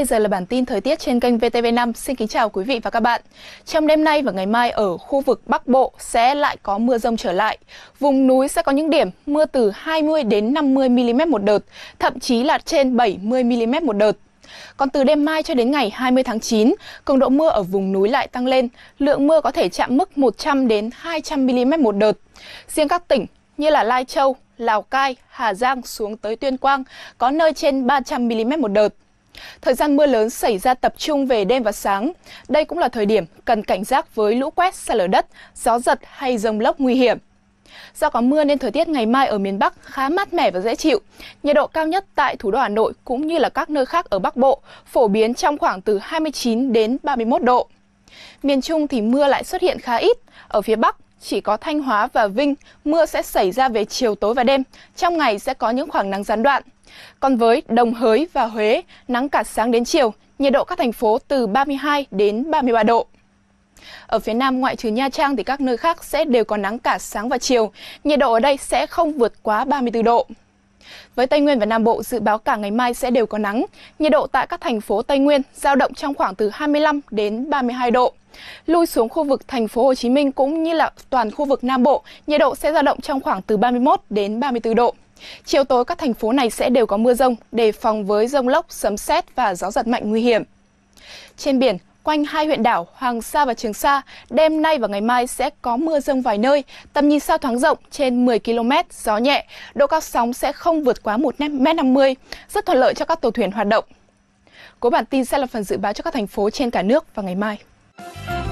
Bây giờ là bản tin thời tiết trên kênh VTV5. Xin kính chào quý vị và các bạn. Trong đêm nay và ngày mai ở khu vực Bắc Bộ sẽ lại có mưa rông trở lại. Vùng núi sẽ có những điểm mưa từ 20 đến 50 mm một đợt, thậm chí là trên 70 mm một đợt. Còn từ đêm mai cho đến ngày 20 tháng 9, cường độ mưa ở vùng núi lại tăng lên, lượng mưa có thể chạm mức 100 đến 200 mm một đợt. Riêng các tỉnh như là Lai Châu, Lào Cai, Hà Giang xuống tới Tuyên Quang có nơi trên 300 mm một đợt. Thời gian mưa lớn xảy ra tập trung về đêm và sáng. Đây cũng là thời điểm cần cảnh giác với lũ quét, sạt lở đất, gió giật hay dông lốc nguy hiểm. Do có mưa nên thời tiết ngày mai ở miền Bắc khá mát mẻ và dễ chịu. Nhiệt độ cao nhất tại thủ đô Hà Nội cũng như là các nơi khác ở Bắc Bộ phổ biến trong khoảng từ 29 đến 31 độ. Miền Trung thì mưa lại xuất hiện khá ít. Ở phía Bắc chỉ có Thanh Hóa và Vinh, mưa sẽ xảy ra về chiều tối và đêm. Trong ngày sẽ có những khoảng nắng gián đoạn. Còn với Đồng Hới và Huế, nắng cả sáng đến chiều, nhiệt độ các thành phố từ 32 đến 33 độ. Ở phía Nam ngoại trừ Nha Trang thì các nơi khác sẽ đều có nắng cả sáng và chiều, nhiệt độ ở đây sẽ không vượt quá 34 độ. Với Tây Nguyên và Nam Bộ dự báo cả ngày mai sẽ đều có nắng, nhiệt độ tại các thành phố Tây Nguyên dao động trong khoảng từ 25 đến 32 độ. Lui xuống khu vực thành phố Hồ Chí Minh cũng như là toàn khu vực Nam Bộ, nhiệt độ sẽ dao động trong khoảng từ 31 đến 34 độ. Chiều tối các thành phố này sẽ đều có mưa rông, đề phòng với dông lốc, sấm sét và gió giật mạnh nguy hiểm. Trên biển, quanh hai huyện đảo Hoàng Sa và Trường Sa, đêm nay và ngày mai sẽ có mưa rông vài nơi, tầm nhìn xa thoáng rộng trên 10 km, gió nhẹ, độ cao sóng sẽ không vượt quá 1,50 m, rất thuận lợi cho các tàu thuyền hoạt động. Cuối bản tin sẽ là phần dự báo cho các thành phố trên cả nước vào ngày mai.